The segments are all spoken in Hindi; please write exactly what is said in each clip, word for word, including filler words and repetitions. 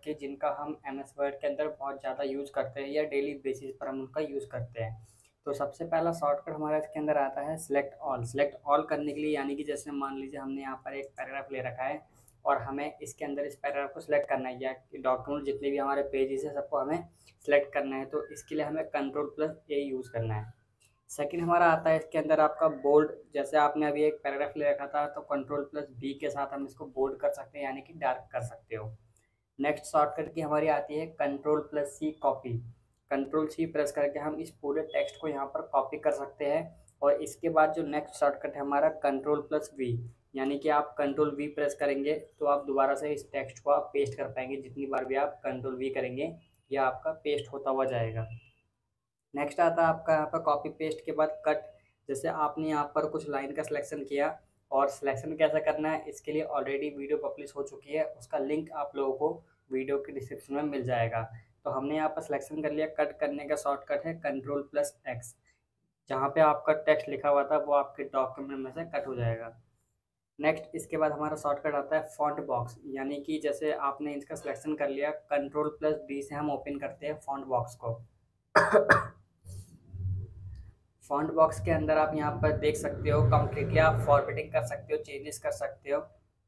के जिनका हम एम एस वर्ड के अंदर बहुत ज़्यादा यूज़ करते हैं या डेली बेसिस पर हम उनका यूज़ करते हैं। तो सबसे पहला शॉर्टकट हमारा इसके अंदर आता है सिलेक्ट ऑल। सिलेक्ट ऑल करने के लिए यानी कि जैसे मान लीजिए हमने यहाँ पर एक पैराग्राफ ले रखा है और हमें इसके अंदर इस पैराग्राफ को सिलेक्ट करना है या डॉक्यूमेंट जितने भी हमारे पेजेस है सबको हमें सिलेक्ट करना है, तो इसके लिए हमें कंट्रोल प्लस ए यूज़ करना है। सेकंड हमारा आता है इसके अंदर आपका बोल्ड। जैसे आपने अभी एक पैराग्राफ ले रखा था तो कंट्रोल प्लस बी के साथ हम इसको बोल्ड कर सकते हैं यानी कि डार्क कर सकते हो। नेक्स्ट शॉर्टकट की हमारी आती है control plus C copy. Control C press करके हम इस पूरे टेक्स्ट को यहाँ पर कॉपी कर सकते हैं। और इसके बाद जो नेक्स्ट शॉर्टकट है हमारा कंट्रोल प्लस वी, यानी कि आप कंट्रोल वी प्रेस करेंगे तो आप दोबारा से इस टेक्स्ट को आप पेस्ट कर पाएंगे। जितनी बार भी आप कंट्रोल वी करेंगे यह आपका पेस्ट होता हुआ जाएगा। नेक्स्ट आता है आपका यहाँ पर कॉपी पेस्ट के बाद कट। जैसे आपने यहाँ पर कुछ लाइन का सिलेक्शन किया और सिलेक्शन कैसे करना है इसके लिए ऑलरेडी वीडियो पब्लिश हो चुकी है, उसका लिंक आप लोगों को वीडियो के डिस्क्रिप्शन में मिल जाएगा। तो हमने यहाँ पर सिलेक्शन कर लिया। कट करने का शॉर्टकट है कंट्रोल प्लस एक्स। जहाँ पे आपका टेक्स्ट लिखा हुआ था वो आपके डॉक्यूमेंट में से कट हो जाएगा। नेक्स्ट इसके बाद हमारा शॉर्टकट आता है फॉन्ट बॉक्स, यानी कि जैसे आपने इसका सिलेक्शन कर लिया कंट्रोल प्लस डी से हम ओपन करते हैं फॉन्ट बॉक्स को। फॉन्ट बॉक्स के अंदर आप यहाँ पर देख सकते हो कम्प्लीटली आप फॉर्मेटिंग कर सकते हो, चेंजेस कर सकते हो।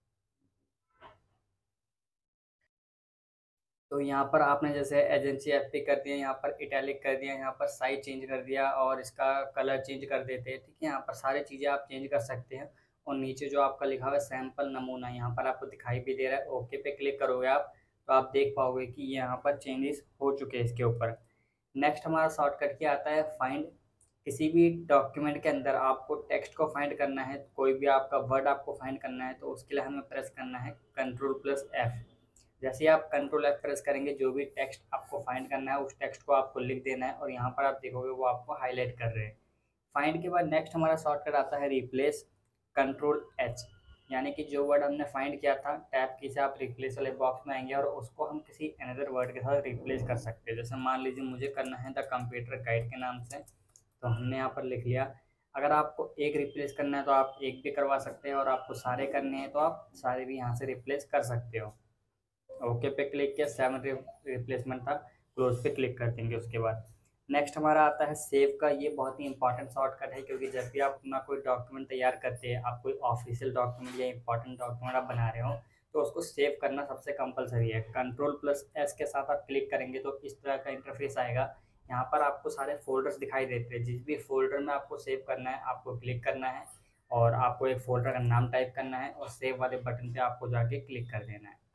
तो यहाँ पर आपने जैसे एजेंसी एफ पी कर दिया, यहाँ पर इटैलिक कर दिया, यहाँ पर साइज चेंज कर दिया और इसका कलर चेंज कर देते हैं, ठीक है। यहाँ पर सारी चीज़ें आप चेंज कर सकते हैं। और नीचे जो आपका लिखा हुआ है सैंपल नमूना यहाँ पर आपको दिखाई भी दे रहा है। ओके पे क्लिक करोगे आप तो आप देख पाओगे कि यहाँ पर चेंजेस हो चुके हैं इसके ऊपर। नेक्स्ट हमारा शॉर्टकट क्या आता है फाइंड। किसी भी डॉक्यूमेंट के अंदर आपको टेक्स्ट को फाइंड करना है, कोई भी आपका वर्ड आपको फाइंड करना है तो उसके लिए हमें प्रेस करना है कंट्रोल प्लस एफ। जैसे ही आप कंट्रोल एफ प्रेस करेंगे जो भी टेक्स्ट आपको फाइंड करना है उस टेक्स्ट को आपको लिख देना है और यहाँ पर आप देखोगे वो आपको हाईलाइट कर रहे हैं। फाइंड के बाद नेक्स्ट हमारा शॉर्टकट आता है रिप्लेस कंट्रोल एच, यानी कि जो वर्ड हमने फाइंड किया था टैप की से आप रिप्लेस वाले बॉक्स में आएंगे और उसको हम किसी अनदर वर्ड के साथ रिप्लेस कर सकते हैं। जैसे मान लीजिए मुझे करना है द कंप्यूटर गाइड के नाम से, तो हमने यहाँ पर लिख लिया। अगर आपको एक रिप्लेस करना है तो आप एक भी करवा सकते हैं और आपको सारे करने हैं तो आप सारे भी यहाँ से रिप्लेस कर सकते हो। ओके पे क्लिक किया, सेवन रिप्लेसमेंट था, क्लोज पे क्लिक कर देंगे उसके बाद। नेक्स्ट हमारा आता है सेव का। ये बहुत ही इंपॉर्टेंट शॉर्टकट है क्योंकि जब भी आप अपना कोई डॉक्यूमेंट तैयार करते हैं, आप कोई ऑफिशियल डॉक्यूमेंट या इंपॉर्टेंट डॉक्यूमेंट आप बना रहे हो तो उसको सेव करना सबसे कंपलसरी है। कंट्रोल प्लस एस के साथ आप क्लिक करेंगे तो इस तरह का इंटरफेस आएगा। यहाँ पर आपको सारे फोल्डर्स दिखाई देते हैं। जिस भी फोल्डर में आपको सेव करना है आपको क्लिक करना है और आपको एक फोल्डर का नाम टाइप करना है और सेव वाले बटन पे आपको जाके क्लिक कर देना है।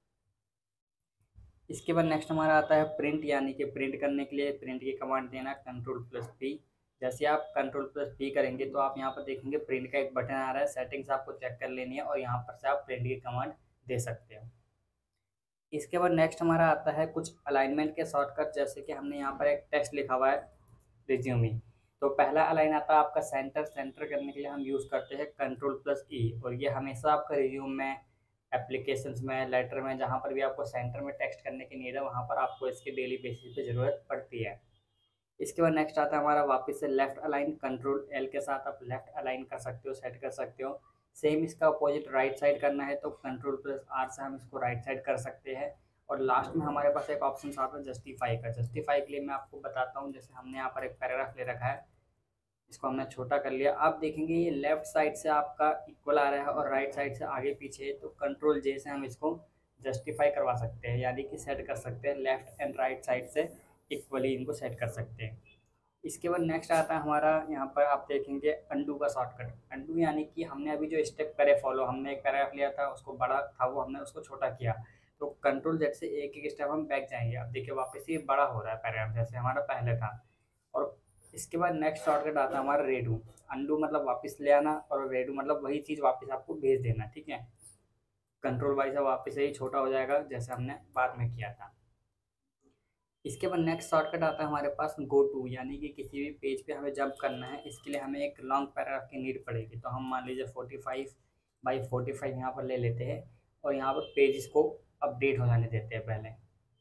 इसके बाद नेक्स्ट हमारा आता है प्रिंट, यानी कि प्रिंट करने के लिए प्रिंट की कमांड देना कंट्रोल प्लस पी। जैसे आप कंट्रोल प्लस पी करेंगे तो आप यहाँ पर देखेंगे प्रिंट का एक बटन आ रहा है। सेटिंग्स आपको चेक कर लेनी है और यहाँ पर से आप प्रिंट की कमांड दे सकते हो। इसके बाद नेक्स्ट हमारा आता है कुछ अलाइनमेंट के शॉर्टकट। जैसे कि हमने यहाँ पर एक टेक्स्ट लिखा हुआ है रिज्यूमी, तो पहला अलाइन आता है आपका सेंटर। सेंटर करने के लिए हम यूज़ करते हैं कंट्रोल प्लस ई और ये हमेशा आपका रिज्यूम में, एप्लीकेशंस में, लेटर में, जहाँ पर भी आपको सेंटर में टेक्स्ट करने की नीड है वहाँ पर आपको इसके डेली बेसिस पे ज़रूरत पड़ती है। इसके बाद नेक्स्ट आता है हमारा वापस से लेफ्ट अलाइन। कंट्रोल एल के साथ आप लेफ्ट अलाइन कर सकते हो, सेट कर सकते हो। सेम इसका अपोजिट राइट साइड करना है तो कंट्रोल प्लस आर से हम इसको राइट साइड कर सकते हैं। और लास्ट में हमारे पास एक ऑप्शन आता है जस्टिफाई का। जस्टिफाई के लिए मैं आपको बताता हूँ। जैसे हमने यहाँ पर एक पैराग्राफ ले रखा है, इसको हमने छोटा कर लिया। आप देखेंगे ये लेफ्ट साइड से आपका इक्वल आ रहा है और राइट साइड से आगे पीछे है, तो कंट्रोल जे से हम इसको जस्टिफाई करवा सकते हैं, यानी कि सेट कर सकते हैं। लेफ्ट एंड राइट साइड से इक्वली इनको सेट कर सकते हैं। इसके बाद नेक्स्ट आता है हमारा, यहाँ पर आप देखेंगे अंडू का शॉर्टकट। अंडू यानी कि हमने अभी जो स्टेप करे फॉलो, हमने एक पैराग्राफ लिया था उसको बड़ा था वो हमने उसको छोटा किया, तो कंट्रोल जेड से एक एक स्टेप हम बैक जाएंगे। अब देखिए वापस ये बड़ा हो रहा है पैराग्राफ जैसे हमारा पहले था। और इसके बाद नेक्स्ट शॉर्टकट आता है हमारा रेडू। अंडू मतलब वापस ले आना और रेडू मतलब वही चीज़ वापस आपको भेज देना, ठीक है। कंट्रोल वाई से वापस यही छोटा हो जाएगा जैसे हमने बाद में किया था। इसके बाद नेक्स्ट शॉर्टकट आता है हमारे पास गो टू, यानी कि किसी भी पेज पे हमें जंप करना है, इसके लिए हमें एक लॉन्ग पैराग्राफ की नीड पड़ेगी। तो हम मान लीजिए forty five by forty five यहाँ पर ले लेते हैं और यहाँ पर पेजेस को अपडेट हो जाने देते हैं पहले।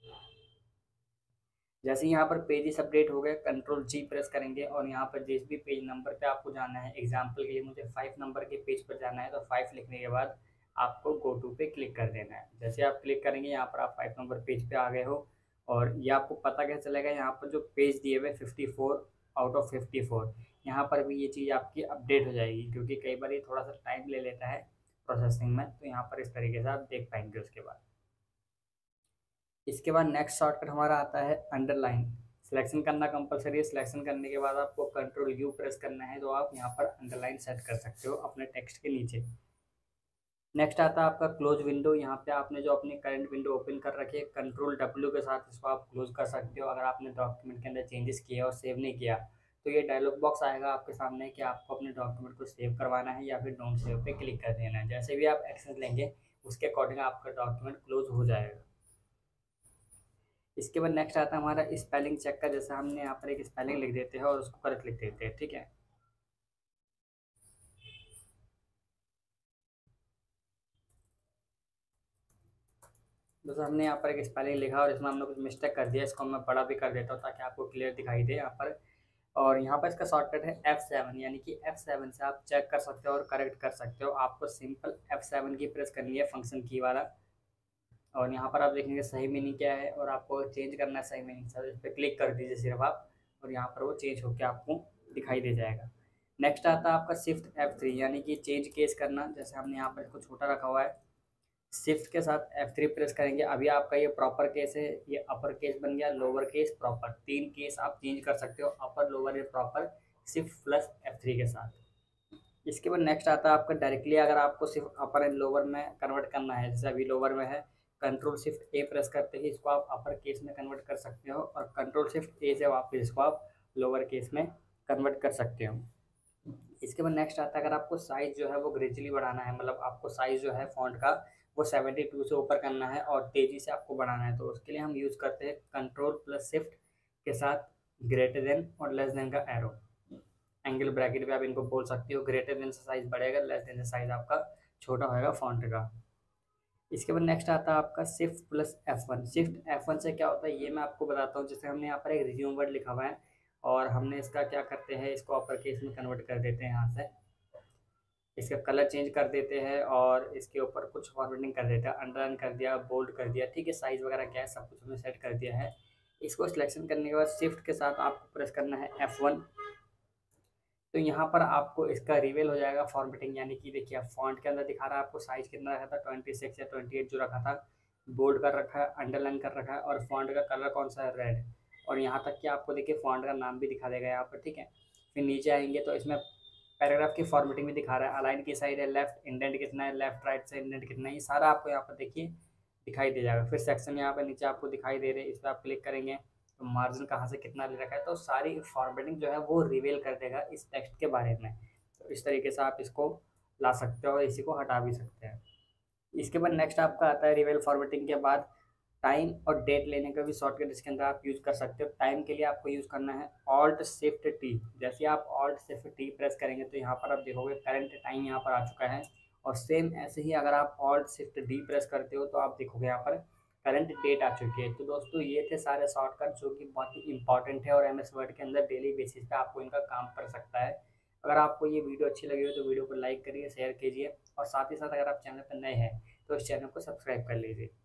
जैसे यहाँ पर पेजेस अपडेट हो गए कंट्रोल जी प्रेस करेंगे और यहाँ पर जिस भी पेज नंबर पे आपको जाना है, एग्जाम्पल के लिए मुझे फाइव नंबर के पेज पर जाना है तो फाइव लिखने के बाद आपको गो टू पे क्लिक कर देना है। जैसे आप क्लिक करेंगे यहाँ पर आप फाइव नंबर पेज पे आ गए हो, और ये आपको पता कैसे चलेगा, यहाँ पर जो पेज दिए हुए fifty four out of fifty four, यहाँ पर भी ये चीज़ आपकी अपडेट हो जाएगी, क्योंकि कई बार ये थोड़ा सा टाइम ले लेता है प्रोसेसिंग में। तो यहाँ पर इस तरीके से आप देख पाएंगे। उसके बाद इसके बाद नेक्स्ट शॉर्टकट हमारा आता है अंडरलाइन। सिलेक्शन करना कंपलसरी है। सिलेक्शन करने के बाद आपको कंट्रोल यू प्रेस करना है, तो आप यहाँ पर अंडरलाइन सेट कर सकते हो अपने टेक्स्ट के नीचे। नेक्स्ट आता है आपका क्लोज विंडो। यहाँ पे आपने जो अपनी करंट विंडो ओपन कर रखी है, कंट्रोल डब्ल्यू के साथ इसको आप क्लोज कर सकते हो। अगर आपने डॉक्यूमेंट के अंदर चेंजेस किए और सेव नहीं किया, तो ये डायलॉग बॉक्स आएगा आपके सामने कि आपको अपने डॉक्यूमेंट को सेव करवाना है या फिर डोंट सेव पे क्लिक कर देना है। जैसे भी आप एक्शन लेंगे उसके अकॉर्डिंग आपका डॉक्यूमेंट क्लोज हो जाएगा। इसके बाद नेक्स्ट आता है हमारा स्पेलिंग चेक का। जैसे हमने यहाँ पर एक स्पेलिंग लिख देते हैं और उसको करेक्ट लिख देते हैं, ठीक है। जैसे हमने यहाँ पर एक स्पेलिंग लिखा और इसमें हमने कुछ मिस्टेक कर दिया, इसको मैं बड़ा भी कर देता हूँ ताकि आपको क्लियर दिखाई दे यहाँ पर। और यहाँ पर इसका शॉर्टकट है एफ सेवन, यानी कि एफ सेवन से आप चेक कर सकते हो और करेक्ट कर सकते हो। आपको सिंपल एफ सेवन की प्रेस करनी है, फंक्शन की वाला। और यहाँ पर आप देखेंगे सही मीनिंग क्या है, और आपको चेंज करना है सही मीनिंग से, इस पर क्लिक कर दीजिए सिर्फ आप, और यहाँ पर वो चेंज होकर आपको दिखाई दे जाएगा। नेक्स्ट आता है आपका शिफ्ट एफ थ्री, यानी कि चेंज केस करना। जैसे हमने यहाँ पर इसको छोटा रखा हुआ है, शिफ्ट के साथ एफ थ्री प्रेस करेंगे। अभी आपका ये प्रॉपर केस है, ये अपर केस बन गया, लोअर केस, प्रॉपर। तीन केस आप चेंज कर सकते हो, अपर, लोअर या proper, shift plus F three के साथ। इसके बाद नेक्स्ट आता है आपका डायरेक्टली, अगर आपको सिर्फ अपर एंड लोअर में कन्वर्ट करना है, जैसे अभी लोअर में है, कंट्रोल शिफ्ट ए प्रेस करते ही इसको आप अपर केस में कन्वर्ट कर सकते हो, और कंट्रोल शिफ्ट ए से वापस इसको आप लोअर केस में कन्वर्ट कर सकते हो। इसके बाद नेक्स्ट आता है, अगर आपको साइज़ जो है वो ग्रेजुअली बढ़ाना है, मतलब आपको साइज़ जो है फॉन्ट का वो सेवेंटी टू से ऊपर करना है और तेज़ी से आपको बढ़ाना है, तो उसके लिए हम यूज़ करते हैं कंट्रोल प्लस शिफ्ट के साथ ग्रेटर देन और लेस देन का एरो। एंगल ब्रैकेट पे आप इनको बोल सकते हो। ग्रेटर देन से साइज़ बढ़ेगा, लेस देन से साइज़ आपका छोटा होएगा फॉन्ट का। इसके बाद नेक्स्ट आता है आपका shift plus F one. Shift F one से क्या होता है ये मैं आपको बताता हूँ। जैसे हमने यहाँ पर एक रिज्यूम वर्ड लिखा हुआ है और हमने इसका क्या करते हैं, इसको अपर केस में कन्वर्ट कर देते हैं। यहाँ से इसका कलर चेंज कर देते हैं और इसके ऊपर कुछ फॉर्मेटिंग कर देते हैं, अंडरलाइन कर दिया, बोल्ड कर दिया, ठीक है। साइज़ वगैरह क्या है सब कुछ हमने सेट कर दिया है। इसको सिलेक्शन करने के बाद शिफ्ट के साथ आपको प्रेस करना है एफ वन। तो यहाँ पर आपको इसका रिवील हो जाएगा फॉर्मेटिंग, यानी कि देखिए फॉन्ट के अंदर दिखा रहा है आपको साइज़ कितना रखा था, ट्वेंटी सिक्स या ट्वेंटी एट जो रखा था, बोल्ड कर रखा है, अंडरलाइन कर रखा है, और फॉन्ट का कलर कौन सा है, रेड। और यहाँ तक कि आपको देखिए फॉन्ट का नाम भी दिखा देगा यहाँ पर, ठीक है। फिर नीचे आएंगे तो इसमें पैराग्राफ की फॉर्मेटिंग भी दिखा रहा है, अलाइन की साइड है, लेफ्ट इंडेंट कितना है, लेफ्ट राइट से इंडेंट कितना है, ये सारा आपको यहाँ पर देखिए दिखाई दे जाएगा। फिर सेक्शन यहाँ पर नीचे आपको दिखाई दे रहे हैं, इस पर आप क्लिक करेंगे तो मार्जिन कहाँ से कितना ले रखा है, तो सारी फॉर्मेटिंग जो है वो रिवील कर देगा इस टेक्स्ट के बारे में। तो इस तरीके से आप इसको ला सकते हो और इसी को हटा भी सकते हैं। इसके बाद नेक्स्ट आपका आता है रिवील फॉर्मेटिंग के बाद टाइम और डेट लेने का भी शॉर्टकट इसके अंदर आप यूज़ कर सकते हो। टाइम के लिए आपको यूज़ करना है ऑल्ट शिफ्ट टी। जैसे आप ऑल्ट शिफ्ट टी प्रेस करेंगे तो यहाँ पर आप देखोगे करंट टाइम यहाँ पर आ चुका है, और सेम ऐसे ही अगर आप ऑल्ट शिफ्ट डी प्रेस करते हो तो आप देखोगे यहाँ पर करंट डेट आ चुकी है। तो दोस्तों ये थे सारे शॉर्टकट जो कि बहुत ही इंपॉर्टेंट है और एम एस वर्ड के अंदर डेली बेसिस पे आपको इनका काम कर सकता है। अगर आपको ये वीडियो अच्छी लगी हो तो वीडियो को लाइक करिए, शेयर कीजिए, और साथ ही साथ अगर आप चैनल पर नए हैं तो इस चैनल को सब्सक्राइब कर लीजिए।